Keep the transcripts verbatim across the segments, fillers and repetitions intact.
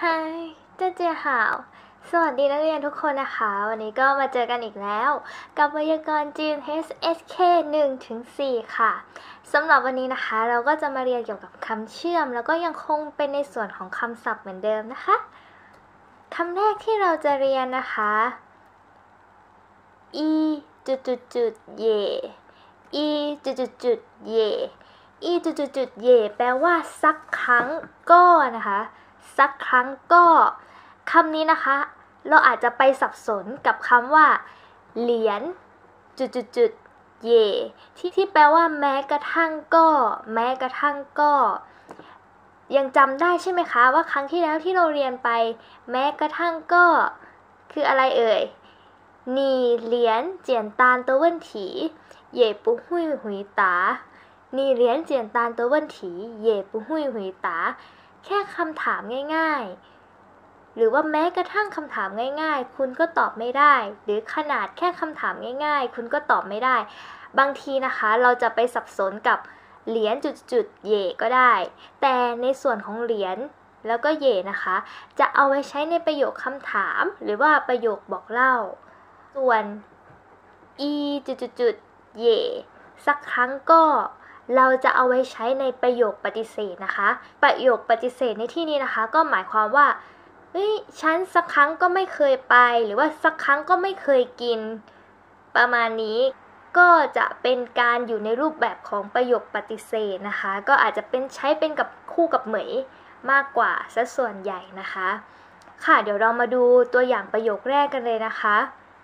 嗨，大家好สวัสดีนักเรียนทุกคนนะคะวันนี้ก็มาเจอกันอีกแล้วกับไวยากรณ์จีน เอช เอส เค หนึ่งถึงสี่ ค่ะสำหรับวันนี้นะคะเราก็จะมาเรียนเกี่ยวกับคำเชื่อมแล้วก็ยังคงเป็นในส่วนของคำศัพท์เหมือนเดิมนะคะคำแรกที่เราจะเรียนนะคะอีจุดจุดจุดเย่อีจุดจุดจุดเย่อีจุดจุดจุดเย่แปลว่าสักครั้งก็นะคะสักครั้งก็คำนี้นะคะเราอาจจะไปสับสนกับคำว่าเหรียญจุดจุดจุดเย่ที่ที่แปลว่าแม้กระทั่งก็แม้กระทั่งก็ยังจำได้ใช่ไหมคะว่าครั้งที่แล้วที่เราเรียนไปแม้กระทั่งก็คืออะไรเอ่ย你连简单的问题也不会回答你连简单的问题也不会回答แค่คำถามง่ายๆหรือว่าแม้กระทั่งคำถามง่ายๆคุณก็ตอบไม่ได้หรือขนาดแค่คำถามง่ายๆคุณก็ตอบไม่ได้บางทีนะคะเราจะไปสับสนกับเหรียญจุดๆเย่ก็ได้แต่ในส่วนของเหรียญแล้วก็เย่นะคะจะเอาไว้ใช้ในประโยคคำถามหรือว่าประโยคบอกเล่าส่วนอีจุดๆเย่สักครั้งก็เราจะเอาไว้ใช้ในประโยคปฏิเสธนะคะประโยคปฏิเสธในที่นี้นะคะก็หมายความว่าเฮ้ยฉันสักครั้งก็ไม่เคยไปหรือว่าสักครั้งก็ไม่เคยกินประมาณนี้ก็จะเป็นการอยู่ในรูปแบบของประโยคปฏิเสธนะคะก็อาจจะเป็นใช้เป็นกับคู่กับเหมยมากกว่าซะส่วนใหญ่นะคะค่ะเดี๋ยวเรามาดูตัวอย่างประโยคแรกกันเลยนะคะ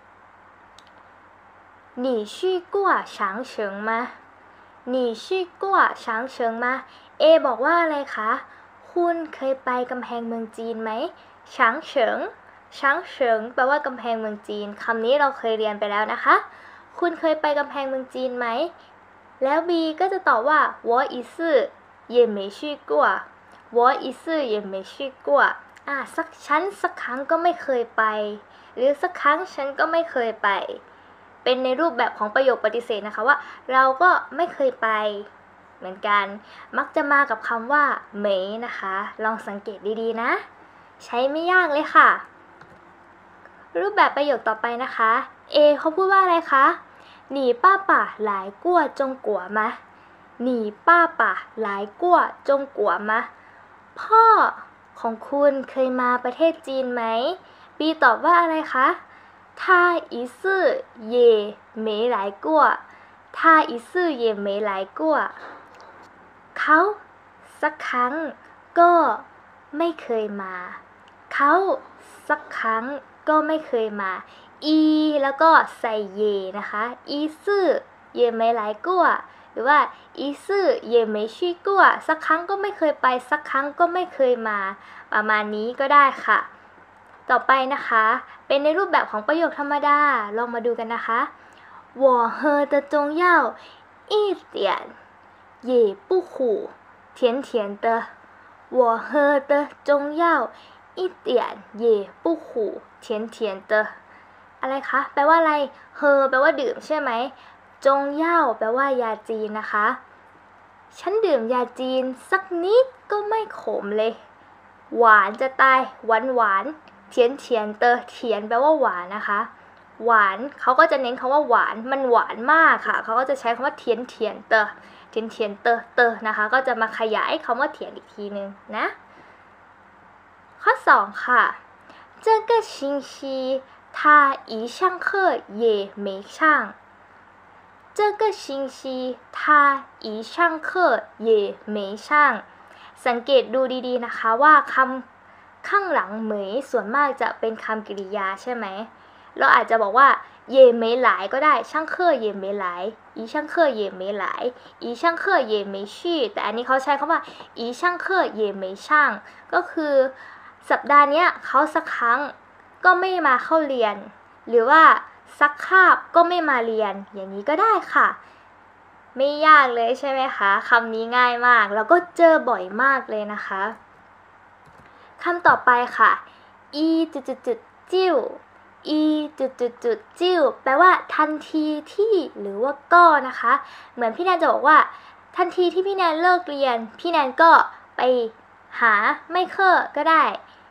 你去过长城吗你去过长城吗เอบอกว่าอะไรคะคุณเคยไปกำแพงเมืองจีนไหมช้างเฉิงช้างเฉิงแปลว่ากำแพงเมืองจีนคำนี้เราเคยเรียนไปแล้วนะคะคุณเคยไปกำแพงเมืองจีนไหมแล้วบีก็จะตอบว่า我一次也没去过我一次也没去过อ่ะสักฉันสักครั้งก็ไม่เคยไปหรือสักครั้งฉันก็ไม่เคยไปเป็นในรูปแบบของประโยคปฏิเสธนะคะว่าเราก็ไม่เคยไปเหมือนกันมักจะมากับคำว่าเหมยนะคะลองสังเกตดีๆนะใช้ไม่ยากเลยค่ะรูปแบบประโยคต่อไปนะคะเอเขาพูดว่าอะไรคะหนีป้าป่าหลายกั่วจงกัวมาหนีป้าป่าหลายกั่วจงกัวมาพ่อของคุณเคยมาประเทศจีนไหมบีตอบว่าอะไรคะ他一次也没来过他一次也没来过เขาสักครั้งก็ไม่เคยมาเขาสักครั้งก็ไม่เคยมาอีแล้วก็ใส่เยนะคะอีซื่อเย่ไม่หลายกั่วหรือว่าอีซื่อเย่ไม่ชี่กั่วสักครั้งก็ไม่เคยไปสักครั้งก็ไม่เคยมาประมาณนี้ก็ได้ค่ะต่อไปนะคะเป็นในรูปแบบของประโยคธรรมดาลองมาดูกันนะคะ我喝的中药一点也不苦甜甜的我喝的中药一点也不苦甜甜的อะไรคะแปลว่าอะไรเฮอแปลว่าดื่มใช่ไหมจงเย่าแปลว่ายาจีนนะคะฉันดื่มยาจีนสักนิดก็ไม่ขมเลยหวานจะตายหวานหวานเทียนเทียนเตอเทียนแปลว่าหวานนะคะหวานเขาก็จะเน้นคำว่าหวานมันหวานมากค่ะเขาก็จะใช้คำว่าเทียนเทียนเตอเทียนเทียนเตอเตอนะคะก็จะมาขยายคำว่าเทียนอีกทีนึงนะข้อสองค่ะ这个星期他一上课也没上这个星期他一上课也没上สังเกตดูดีๆนะคะว่าคำข้างหลังเหมยส่วนมากจะเป็นคำกริยาใช่ไหมเราอาจจะบอกว่าเย่ไม่หลายก็ได้ช่างเคอเย่ไม่หลายอีช่างเคอเย่ไม่หลายอีช่างเคอเย่ไม่ชี่แต่อันนี้เขาใช้คำว่าอีช่างเคอเย่ไม่ช่างก็คือสัปดาห์นี้เขาสักครั้งก็ไม่มาเข้าเรียนหรือว่าสักคาบก็ไม่มาเรียนอย่างนี้ก็ได้ค่ะไม่ยากเลยใช่ไหมคะคำนี้ง่ายมากแล้วก็เจอบ่อยมากเลยนะคะคำต่อไปค่ะอีจุดจุดจุดจิ้วอีจุดจุดจุดจิ้วแปลว่าทันทีที่หรือว่าก็นะคะเหมือนพี่แนนจะบอกว่าทันทีที่พี่แนนเลิกเรียนพี่แนนก็ไปหาไม่เคอก็ได้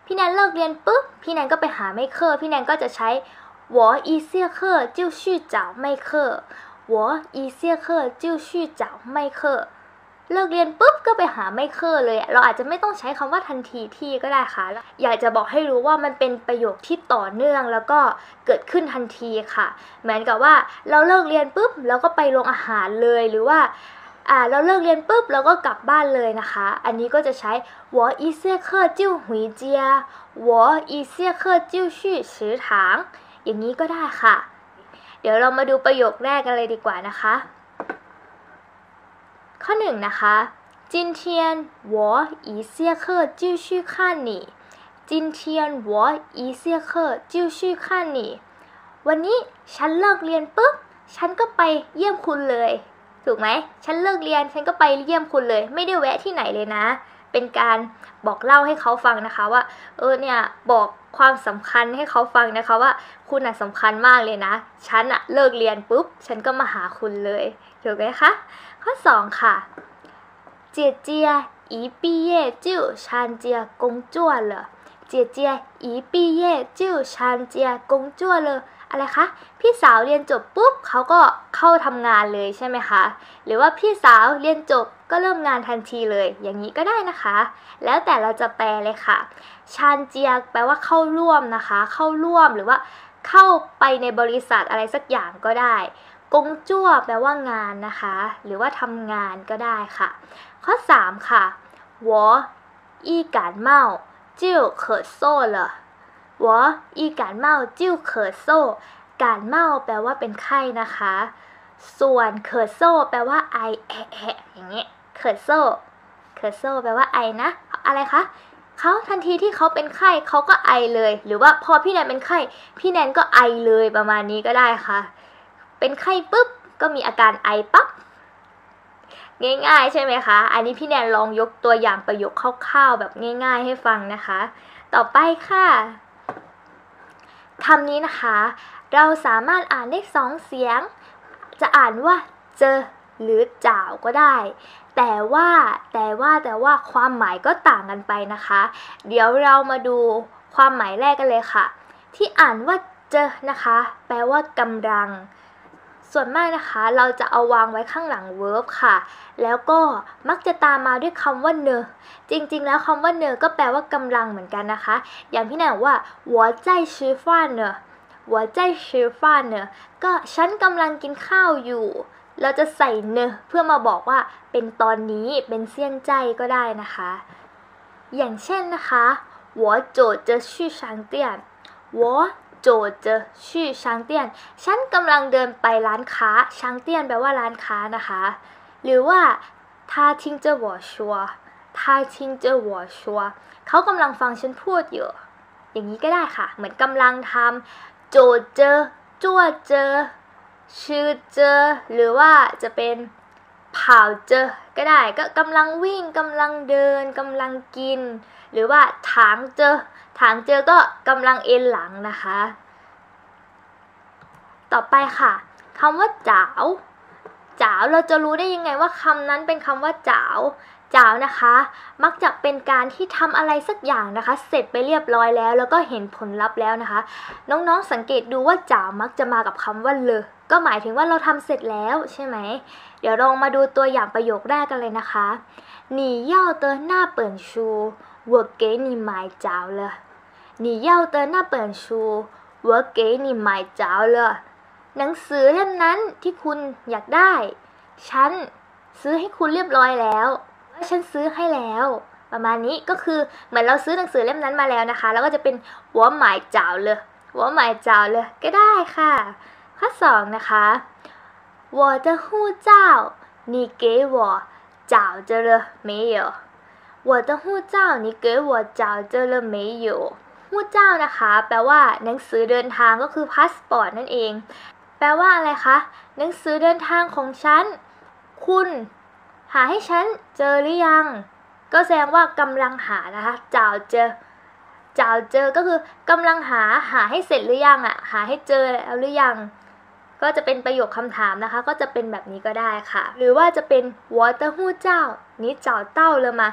พี่แนนเลิกเรียนปุ๊บพี่แนนก็ไปหาไมเคอร์พี่แนนก็จะใช้我一下课就去找麦克我一下课就去找麦克เลิกเรียนปุ๊บก็ไปหาไมเคอร์เลยเราอาจจะไม่ต้องใช้คำว่าทันทีที่ก็ได้ค่ะอยากจะบอกให้รู้ว่ามันเป็นประโยคที่ต่อเนื่องแล้วก็เกิดขึ้นทันทีค่ะเหมือนกับว่าเราเลิกเรียนปุ๊บเราก็ไปโรงอาหารเลยหรือว่าอ่าเราเลิกเรียนปุ๊บเราก็กลับบ้านเลยนะคะอันนี้ก็จะใช้我一下课就回家我一下课就去食堂อย่างนี้ก็ได้ค่ะเดี๋ยวเรามาดูประโยคแรกกันเลยดีกว่านะคะข้อหนึ่งนะคะ今天我一下课就去看你今天我一下课就去看你วันนี้ฉันเลิกเรียนปุ๊บฉันก็ไปเยี่ยมคุณเลยถูกไหมฉันเลิกเรียนฉันก็ไปเยี่ยมคุณเลยไม่ได้แวะที่ไหนเลยนะเป็นการบอกเล่าให้เขาฟังนะคะว่าเออเนี่ยบอกความสำคัญให้เขาฟังนะคะว่าคุณน่ะสำคัญมากเลยนะฉันอะเลิกเรียนปุ๊บฉันก็มาหาคุณเลยถูกไหมคะข้อสองค่ะ姐姐一毕业就参加工作了姐姐一毕业就参加工作了อะไรคะพี่สาวเรียนจบปุ๊บเขาก็เข้าทำงานเลยใช่ไหมคะหรือว่าพี่สาวเรียนจบก็เริ่มงานทันทีเลยอย่างนี้ก็ได้นะคะแล้วแต่เราจะแปลเลยค่ะชานเจียแปลว่าเข้าร่วมนะคะเข้าร่วมหรือว่าเข้าไปในบริษัทอะไรสักอย่างก็ได้กงจั่วแปลว่างานนะคะหรือว่าทำงานก็ได้ค่ะข้อสามค่ะ我一感冒就咳嗽了我一感冒就咳嗽การเมาแปลว่าเป็นไข้นะคะส่วนเคอโซแปลว่าไอแอะแอะอย่างเงี้ยเคอโซเคอโซแปลว่าไอนะอะไรคะเขาทันทีที่เขาเป็นไข้เขาก็ไอเลยหรือว่าพอพี่แนนเป็นไข้พี่แนนก็ไอเลยประมาณนี้ก็ได้ค่ะเป็นไข้ปุ๊บก็มีอาการไอปั๊บง่ายๆใช่ไหมคะอันนี้พี่แนนลองยกตัวอย่างประโยคคร่าวๆแบบง่ายๆให้ฟังนะคะต่อไปค่ะคำนี้นะคะเราสามารถอ่านได้สองเสียงจะอ่านว่าเจอหรือจ่าวก็ได้แต่ว่าแต่ว่าแต่ว่าความหมายก็ต่างกันไปนะคะเดี๋ยวเรามาดูความหมายแรกกันเลยค่ะที่อ่านว่าเจอนะคะแปลว่ากำลังส่วนมากนะคะเราจะเอาวางไว้ข้างหลัง verb ค่ะแล้วก็มักจะตามมาด้วยคำว่าเนอจริงๆแล้วคำว่าเนอก็แปลว่ากำลังเหมือนกันนะคะอย่างพี่แนนว่า我在吃饭呢我在吃饭呢ก็ฉันกำลังกินข้าวอยู่เราจะใส่เนอเพื่อมาบอกว่าเป็นตอนนี้เป็นเสี่ยงใจก็ได้นะคะอย่างเช่นนะคะ我走着去商店我走着去商店ฉันกำลังเดินไปร้านค้า商店แปลว่าร้านค้านะคะหรือว่า他听着我说他听着我说เขากำลังฟังฉันพูดอยู่อย่างนี้ก็ได้ค่ะเหมือนกำลังทำโจเจอจั่วเจอชื่อเจอหรือว่าจะเป็นเผาเจอก็ได้ก็กำลังวิ่งกำลังเดินกำลังกินหรือว่าถางเจอถางเจอก็กำลังเอ็นหลังนะคะต่อไปค่ะคำว่าจ๋าวจ๋าวเราจะรู้ได้ยังไงว่าคำนั้นเป็นคำว่าจ๋าวจ๋าวนะคะมักจะเป็นการที่ทำอะไรสักอย่างนะคะเสร็จไปเรียบร้อยแล้วแล้วก็เห็นผลลัพธ์แล้วนะคะน้องๆสังเกตดูว่าจ๋าวมักจะมากับคำว่าเลอก็หมายถึงว่าเราทำเสร็จแล้วใช่ไหมเดี๋ยวลองมาดูตัวอย่างประโยคแรกกันเลยนะคะ你要的那本书我给你买着了你要的那本书我给你买着了หนังสือเล่มนั้นที่คุณอยากได้ฉันซื้อให้คุณเรียบร้อยแล้วฉันซื้อให้แล้วประมาณนี้ก็คือเหมือนเราซื้อหนังสือเล่มนั้นมาแล้วนะคะแล้วก็จะเป็นหัวหมายจ่าวเลยหัวหมายจ่าวเลยก็ได้ค่ะข้อสองนะคะ我的护照你给我找着了没有我的护照你给我找着了没有护照นะคะแปลว่าหนังสือเดินทางก็คือพาสปอร์ตนั่นเองแปลว่าอะไรคะหนังสือเดินทางของฉันคุณหาให้ฉันเจอหรือยังก็แสดงว่ากำลังหานะคะจ่าวเจอจ่าวเจอก็คือกำลังหาหาให้เสร็จหรือยังอ่ะหาให้เจอแล้วหรือยังก็จะเป็นประโยคคำถามนะคะก็จะเป็นแบบนี้ก็ได้ค่ะหรือว่าจะเป็น我的护照你找到了吗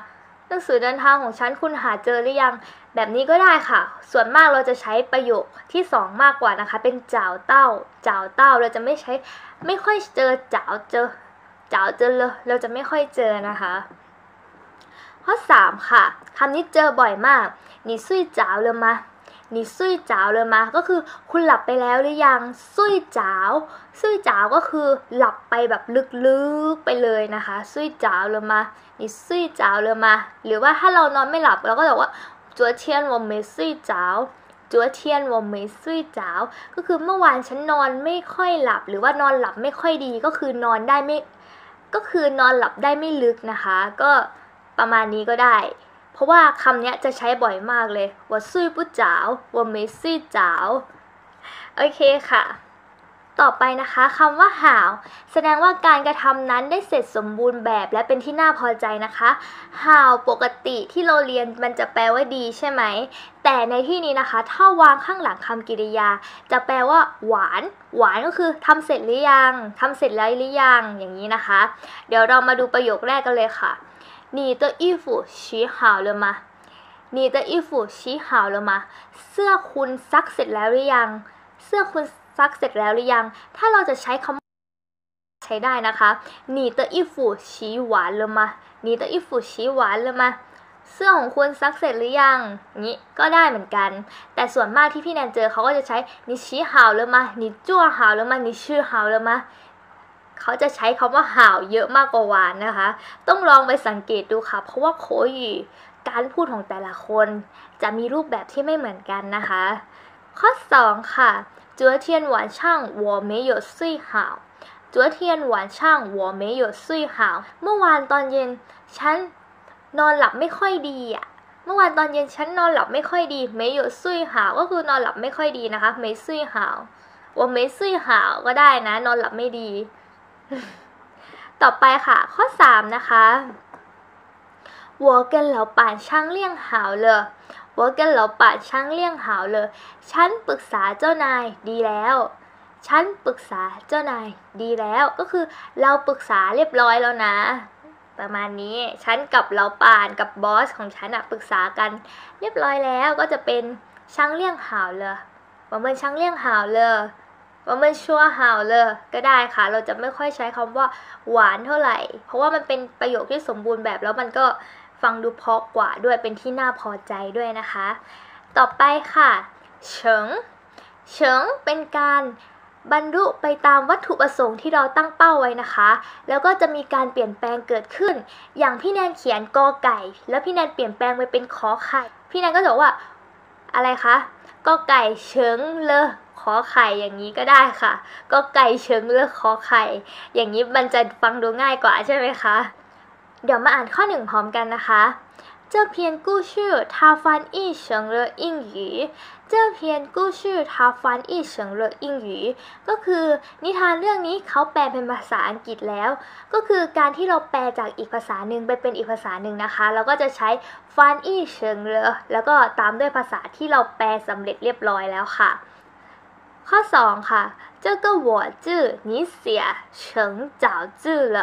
หนังสือเดินทางของฉันคุณหาเจอหรือยังแบบนี้ก็ได้ค่ะส่วนมากเราจะใช้ประโยคที่สองมากกว่านะคะเป็นเจ้าเต้าเจ้าเต้าเราจะไม่ใช้ไม่ค่อยเจอเจ้าเจอเจ้าเจอเลยเราจะไม่ค่อยเจอนะคะข้อสามค่ะคำนี้เจอบ่อยมาก你睡着了吗你睡着了吗ก็คือคุณหลับไปแล้วหรือยังซุยจ๋าวซุยจ๋าวก็คือหลับไปแบบลึกๆไปเลยนะคะซุยจ๋าวเลยมานี่ซุยจ๋าวเลยมาหรือว่าถ้าเรานอนไม่หลับเราก็จะบอกว่า昨天我没睡着昨天我没睡着ก็คือเมื่อวานฉันนอนไม่ค่อยหลับหรือว่านอนหลับไม่ค่อยดีก็คือนอนได้ไม่ก็คือนอนหลับได้ไม่ลึกนะคะก็ประมาณนี้ก็ได้เพราะว่าคำนี้จะใช้บ่อยมากเลยว่าซุยปุ๊จ๋าวว่าไม่ซุยจ๋าวโอเคค่ะต่อไปนะคะคำว่าห่าวแสดงว่าการกระทำนั้นได้เสร็จสมบูรณ์แบบและเป็นที่น่าพอใจนะคะห่าวปกติที่เราเรียนมันจะแปลว่าดีใช่ไหมแต่ในที่นี้นะคะถ้าวางข้างหลังคำกริยาจะแปลว่าหวานหวานก็คือทำเสร็จหรือยังทำเสร็จแล้วหรือยังอย่างนี้นะคะเดี๋ยวเรามาดูประโยคแรกกันเลยค่ะ你的衣服洗好了吗你的衣服洗好了吗เสื้อคุณซักเสร็จแล้วหรือยังเสื้อคุณซักเสร็จแล้วหรือยังถ้าเราจะใช้คำใช้ได้นะคะ你的衣服洗完了吗你的衣服洗完了吗เสื้อของคุณซักเสร็จหรือยังนี้ก็ได้เหมือนกันแต่ส่วนมากที่พี่แนนเจอเขาก็จะใช้你洗好了吗你做好了吗你吃好了吗เขาจะใช้คำว่าห่าวเยอะมากกว่าหวานนะคะต้องลองไปสังเกตดูค่ะเพราะว่าโขยีการพูดของแต่ละคนจะมีรูปแบบที่ไม่เหมือนกันนะคะข้อสองค่ะ昨天晚上我没有睡好昨天晚上我没有睡好เมื่อวานตอนเย็นฉันนอนหลับไม่ค่อยดีอ่ะเมื่อวานตอนเย็นฉันนอนหลับไม่ค่อยดี没有睡好ก็คือนอนหลับไม่ค่อยดีนะคะ没睡好我没睡好ก็ได้นะนอนหลับไม่ดีต่อไปค่ะข้อสามนะคะ我跟老板商量好了我跟老板商量好了ฉันปรึกษาเจ้านายดีแล้วฉันปรึกษาเจ้านายดีแล้วก็คือเราปรึกษาเรียบร้อยแล้วนะประมาณนี้ฉันกับเราป่านกับบอสของฉันอะปรึกษากันเรียบร้อยแล้วก็จะเป็นช่างเลี่ยงหาวเลยว่ามันช่างเลี่ยงหาวเลยว่ามันชัวหาวเลยก็ได้ค่ะเราจะไม่ค่อยใช้คำว่าหวานเท่าไหร่เพราะว่ามันเป็นประโยคที่สมบูรณ์แบบแล้วมันก็ฟังดูเพราะกว่าด้วยเป็นที่น่าพอใจด้วยนะคะต่อไปค่ะเฉิงเฉิงเป็นการบรรลุไปตามวัตถุประสงค์ที่เราตั้งเป้าไว้นะคะแล้วก็จะมีการเปลี่ยนแปลงเกิดขึ้นอย่างพี่แนนเขียนกอไก่แล้วพี่แนนเปลี่ยนแปลงไปเป็นขอไข่พี่แนนก็จะบอกว่าอะไรคะกอไก่เฉิงเลอขอไข่อย่างนี้ก็ได้ค่ะก็ไก่เฉิงเลอขอไข่อย่างนี้มันจะฟังดูง่ายกว่าใช่ไหมคะเดี๋ยวมาอ่านข้อหนึ่งพร้อมกันนะคะ这篇故事它翻译成了英语这篇故事它翻译成了英语ก็คือนิทานเรื่องนี้เขาแปลเป็นภาษาอังกฤษแล้วก็คือการที่เราแปลจากอีกภาษาหนึ่งไปเป็นอีกภาษาหนึ่งนะคะเราก็จะใช้翻译成了แล้วก็ตามด้วยภาษาที่เราแปลสำเร็จเรียบร้อยแล้วค่ะข้อสองค่ะ这个我字你写成早字了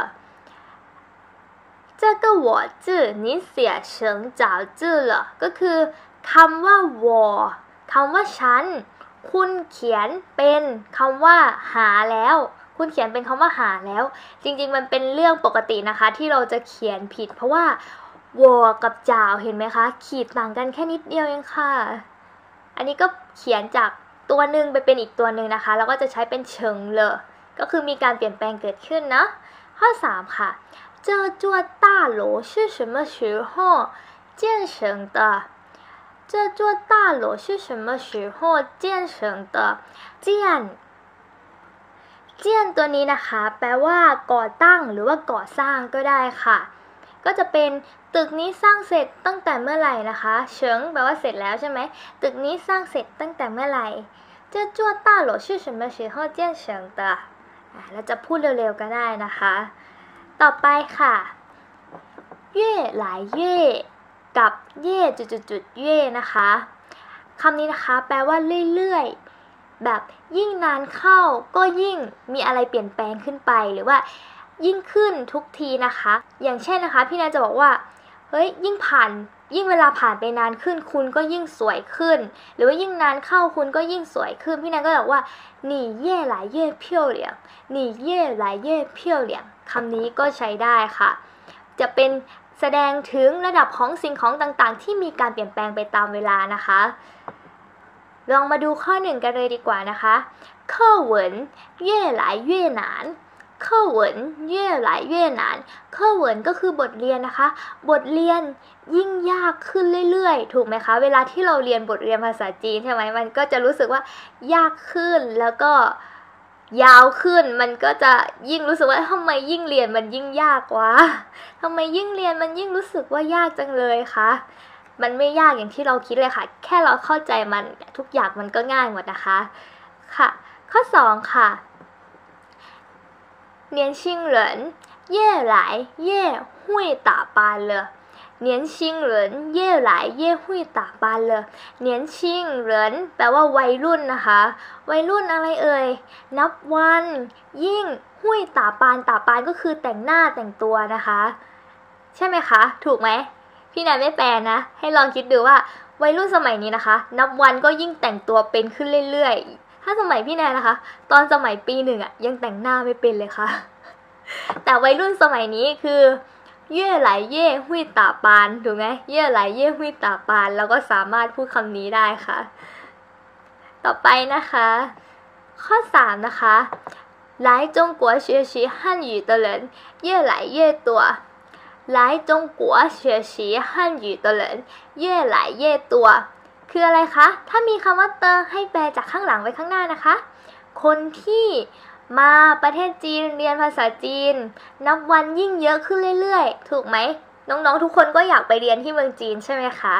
这个我字你写成早字了ก็คือคำว่า我คำว่าฉันคุณเขียนเป็นคำว่าหาแล้วคุณเขียนเป็นคำว่าหาแล้วจริงๆมันเป็นเรื่องปกตินะคะที่เราจะเขียนผิดเพราะว่าวอกับจ่าวเห็นไหมคะขีดต่างกันแค่นิดเดียวเองค่ะอันนี้ก็เขียนจากตัวหนึ่งไปเป็นอีกตัวหนึ่งนะคะแล้วก็จะใช้เป็นเฉิงเลยก็คือมีการเปลี่ยนแปลงเกิดขึ้นนะข้อสามค่ะ这座大楼是什么时候建成的这座大楼是什么时候建成的เจียนเจียนตัวนี้นะคะแปลว่าก่อตั้งหรือว่าก่อสร้างก็ได้ค่ะก็จะเป็นตึกนี้สร้างเสร็จตั้งแต่เมื่อไหร่นะคะเฉิงแปลว่าเสร็จแล้วใช่ไหมตึกนี้สร้างเสร็จตั้งแต่เมื่อไหร่这座大楼是什么时候建成的เราจะพูดเร็วๆก็ได้นะคะต่อไปค่ะเย่หลายเย่กับเย่จุดๆๆเย่นะคะคำนี้นะคะแปลว่าเรื่อยๆแบบยิ่งนานเข้าก็ยิ่งมีอะไรเปลี่ยนแปลงขึ้นไปหรือว่ายิ่งขึ้นทุกทีนะคะอย่างเช่นนะคะพี่แนนจะบอกว่าเฮ้ยยิ่งผ่านยิ่งเวลาผ่านไปนานขึ้นคุณก็ยิ่งสวยขึ้นหรือว่ายิ่งนานเข้าคุณก็ยิ่งสวยขึ้นพี่แนนก็บอกว่า你越来越漂亮你越来越漂亮คำนี้ก็ใช้ได้ค่ะจะเป็นแสดงถึงระดับของสิ่งของต่างๆที่มีการเปลี่ยนแปลงไปตามเวลานะคะลองมาดูข้อหนึ่งกันเลยดีกว่านะคะ课文越来越难课文越来越难课文ก็คือบทเรียนนะคะบทเรียนยิ่งยากขึ้นเรื่อยๆถูกไหมคะเวลาที่เราเรียนบทเรียนภาษาจีนใช่ไหมมันก็จะรู้สึกว่ายากขึ้นแล้วก็ยาวขึ้นมันก็จะยิ่งรู้สึกว่าทำไมยิ่งเรียนมันยิ่งยากวะทำไมยิ่งเรียนมันยิ่งรู้สึกว่ายากจังเลยคะมันไม่ยากอย่างที่เราคิดเลยค่ะแค่เราเข้าใจมันทุกอย่างมันก็ง่ายหมดนะคะค่ะข้อสองค่ะ年轻人越来越会打扮了年轻人越来越会打扮了年轻人แปลว่าวัยรุ่นนะคะวัยรุ่นอะไรเอ่ยนับวันยิ่งหุ้ยตาปานตาปานก็คือแต่งหน้าแต่งตัวนะคะใช่ไหมคะถูกไหมพี่นายไม่แปลนะให้ลองคิดดูว่าวัยรุ่นสมัยนี้นะคะนับวันก็ยิ่งแต่งตัวเป็นขึ้นเรื่อยๆถ้าสมัยพี่แนนนะคะตอนสมัยปีหนึ่งอะยังแต่งหน้าไม่เป็นเลยค่ะแต่วัยรุ่นสมัยนี้คือเย่ไหลเย่หุยตาปานถูกไหมเย่ไหลเย่หุยตาปานแล้วก็สามารถพูดคำนี้ได้ค่ะต่อไปนะคะข้อสามนะคะ来中国学习汉语的人越来越多来中国学习汉语的人越来越多คืออะไรคะถ้ามีคำว่าเตอให้แปลจากข้างหลังไว้ข้างหน้านะคะคนที่มาประเทศจีนเรียนภาษาจีนนับวันยิ่งเยอะขึ้นเรื่อยๆถูกไหมน้องๆทุกคนก็อยากไปเรียนที่เมืองจีนใช่ไหมคะ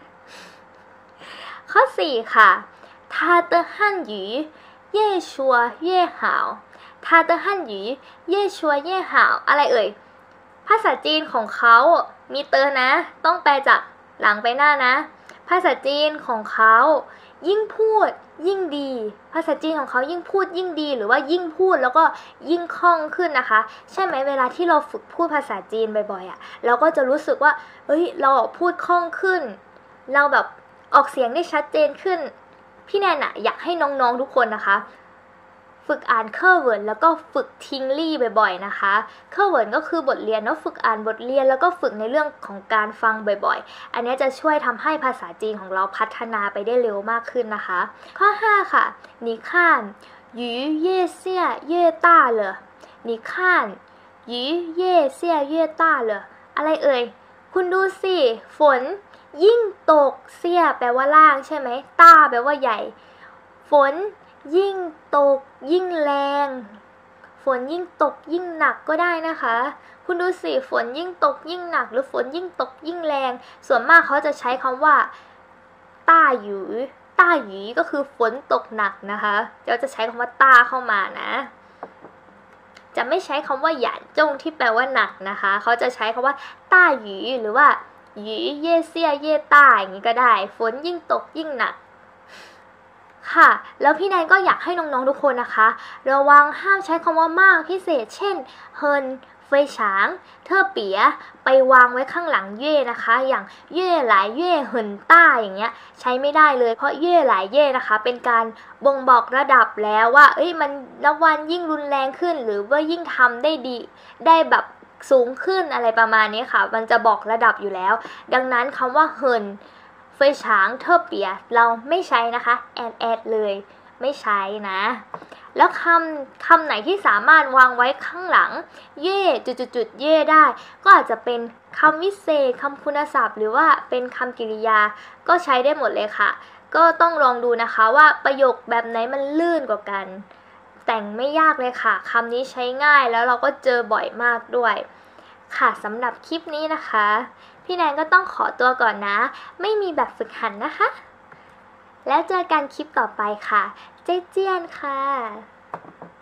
ข้อสี่ค่ะ他的汉语越说越好他的汉语越说越好อะไรเอ่ยภาษาจีนของเขามีเตอนะต้องแปลจากหลังไปหน้านะภาษาจีนของเขายิ่งพูดยิ่งดีภาษาจีนของเขายิ่งพูดยิ่งดีหรือว่ายิ่งพูดแล้วก็ยิ่งคล่องขึ้นนะคะใช่ไหมเวลาที่เราฝึกพูดภาษาจีนบ่อยๆอ่ะเราก็จะรู้สึกว่าเอ้ยเราพูดคล่องขึ้นเราแบบออกเสียงได้ชัดเจนขึ้นพี่แนนอะอยากให้น้องๆทุกคนนะคะฝึกอ่านเคอร์เวิร์ดแล้วก็ฝึกทิงลี่บ่อยๆนะคะเคอร์เวิร์ดก็คือบทเรียนเนาะฝึกอ่านบทเรียนแล้วก็ฝึกในเรื่องของการฟังบ่อยๆอันนี้จะช่วยทำให้ภาษาจีนของเราพัฒนาไปได้เร็วมากขึ้นนะคะข้อห้าค่ะ你看鱼越下越大了你看鱼越下越大了อะไรเอ่ยคุณดูสิฝนยิ่งตกเสียแปลว่าล่างใช่ไหมต้าแปลว่าใหญ่ฝนยิ่งตกยิ่งแรงฝนยิ่งตกยิ่งหนักก็ได้นะคะคุณดูสิฝนยิ่งตกยิ่งหนักหรือฝนยิ่งตกยิ่งแรงส่วนมากเขาจะใช้คำว่าต้าหยูต้าหยูก็คือฝนตกหนักนะคะเราจะใช้คำว่าต้าเข้ามานะจะไม่ใช้คำว่าหยานจงที่แปลว่าหนักนะคะเขาจะใช้คำว่าต้าหยูหรือว่าหยูเย่เซี่ยเย่ต้าอย่างนี้ก็ได้ฝนยิ่งตกยิ่งหนักค่ะแล้วพี่แนนก็อยากให้น้องๆทุกคนนะคะระวังห้ามใช้คำว่ามากพิเศษเช่นเฮินเฟยฉางเทอเปียไปวางไว้ข้างหลังเย่นะคะอย่างเย่หลายเย่เหินต้าอย่างเงี้ยใช้ไม่ได้เลยเพราะเย่หลายเย่นะคะเป็นการบ่งบอกระดับแล้วว่าเอ้ยมันนับวันยิ่งรุนแรงขึ้นหรือว่ายิ่งทำได้ดีได้แบบสูงขึ้นอะไรประมาณนี้ค่ะมันจะบอกระดับอยู่แล้วดังนั้นคำว่าเหินเฟยฉางเทอเปียเราไม่ใช้นะคะแอดแอดเลยไม่ใช้นะแล้วคำคำไหนที่สามารถวางไว้ข้างหลังเย่จุดๆๆเย่ได้ก็อาจจะเป็นคำวิเศษคำคุณศัพท์หรือว่าเป็นคำกริยาก็ใช้ได้หมดเลยค่ะก็ต้องลองดูนะคะว่าประโยคแบบไหนมันลื่นกว่ากันแต่งไม่ยากเลยค่ะคำนี้ใช้ง่ายแล้วเราก็เจอบ่อยมากด้วยค่ะสำหรับคลิปนี้นะคะพี่แนนก็ต้องขอตัวก่อนนะไม่มีแบบฝึกหัดนะคะแล้วเจอกันคลิปต่อไปค่ะเจ๊เจี้ยนค่ะ